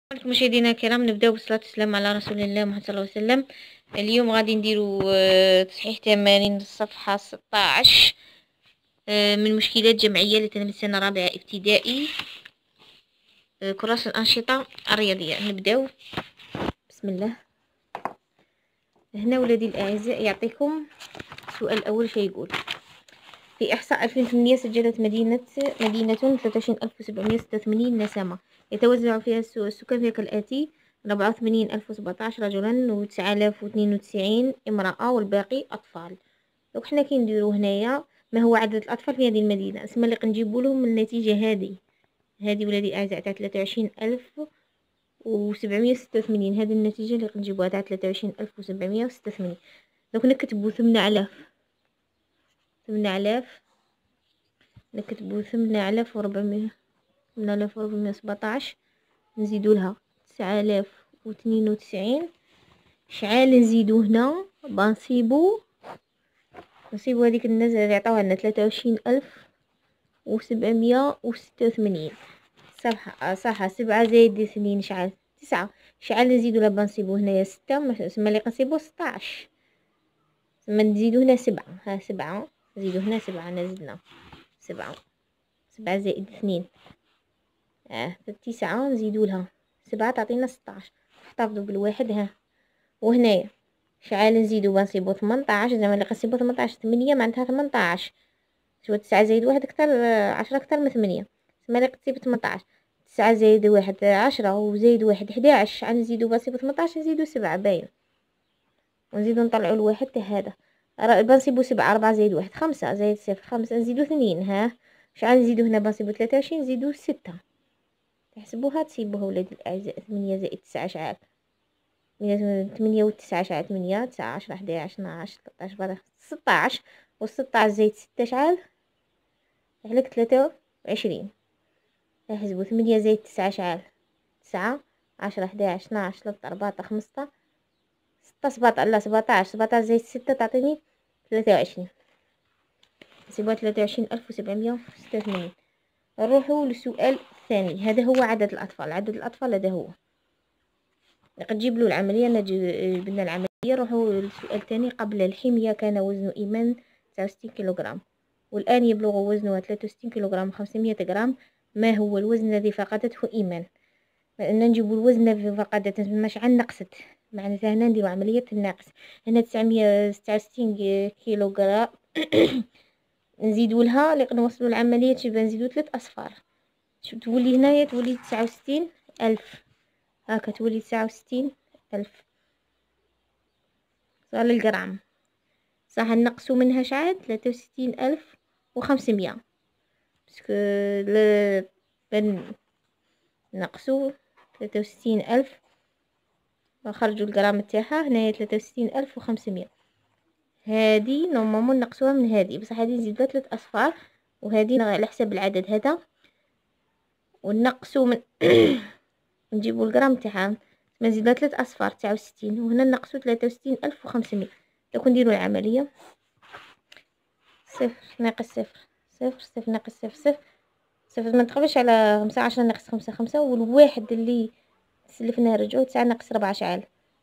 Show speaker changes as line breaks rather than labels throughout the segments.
عليكم مشاهدينا الكرام، نبداو بالصلاه والسلام على رسول الله محمد صلى الله عليه وسلم. اليوم غادي نديرو تصحيح تمارين الصفحه 16 من مشكلات جمعيه لتلاميذ سنه رابعه ابتدائي، كراسه الانشطه الرياضيه. نبداو بسم الله. هنا ولادي الاعزاء يعطيكم السؤال الاول شي يقول: في إحصاء 2008 سجلت مدينة 23786 نسمة يتوزع فيها السكان فيها كالآتي: 84017 رجلا و 9092 امرأة والباقي أطفال. لو حنا كي نديرو هنايا ما هو عدد الأطفال في هذه المدينة، اسم اللي نجيبو لهم النتيجة هذه ولادي الأعزاء تاع 23786. هذه النتيجة اللي نجيبوها تاع 23786. لو نكتبو 8000 نكتبو 8417 نزيدو لها 9092. شحال نزيدو هنا؟ بنصيبو هذيك النتيجة اللي عطاوها لنا 23786. صح 7 زائد 2 شحال؟ 9. شحال نزيدو لها؟ بنصيبو هنايا 6 تسمى اللي قنصيبو 16. تسمى نزيدو هنا 7. ها 7 نزيدو هنا 7. زدنا 7 زائد 2 9 نزيدو لها 7 تعطينا 16. نحتفظوا بالواحد. ها وهنايا شحال نزيدو؟ بنصيبو 18. زعما اللي قنصيبو 18 8 معناتها 18. شو 9 زائد 1 اكثر 10 اكثر من 8 تسمى اللي قنصيب 18. 9 زائد 1 10 وزايد 1 11. شحال نزيدو؟ بنصيبو 18 نزيدو 7 باين، ونزيدو نطلعو الواحد تاع هذا. بنصيبو 7. 4 زائد 1 5 زائد 0 5 نزيدو 2. ها شحال نزيدو هنا؟ بنصيبو 23 نزيدو 6. تحسبوها تصيبوها ولادي الاعزاء. 8 زائد 9 شحال؟ 8 و 9 شحال؟ 8 9 10 11 12 13 14 16. و 16 زائد 6 شحال؟ يحلك 23. احسبوا 8 زائد 9 شحال؟ 9 10 11 12 13 14 15 6 17 لا 17. 17 زائد 6 تعطيني 23. نحسبوها 23786. نروحوا للسؤال الثاني. هذا هو عدد الأطفال. هذا هو تجيب له العملية. جبنا العملية. نروحوا للسؤال الثاني. قبل الحمية كان وزن إيمان 69 كيلوغرام، والآن يبلغ وزنها 63 كيلوغرام 500 جرام. ما هو الوزن الذي فقدته إيمان؟ لأن نجيبوا الوزن الذي فقدته مش عن نقصت، معناتها هنا نديروا عملية الناقص. هنا 966 كيلوغرام نزيدوا لها نوصلوا العملية تبقى نزيدوا 3 أصفار. شو تولي هنايا؟ تولي 69,000. هاكا تولي 69,000 صار الجرام. صح نقصوا منها شحال؟ 63,500. باسكو نقصوا 63,000 نخرجوا الجرام تاعها. هنايا 63,500. هذه نورمالمون نقصوها من هذه، بصح هذه نزيدوا 3 أصفار، وهذه على حسب العدد هذا ونقصوا من نجيبوا الجرام تاعها. نزيدوا 3 أصفار 69، وهنا نقصوا 63,500. لو نديروا العملية 0 ناقص 0 0 0 ناقص 0 0 0 ما تقبلش على 5. 10 ناقص 5 5. والواحد اللي سلفناه رجعوا 9 ناقص 4 شحال؟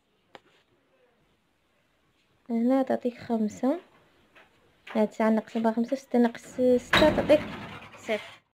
هنا تعطيك 5. 9 ناقص 4 5. 6 ناقص 6 تعطيك 0.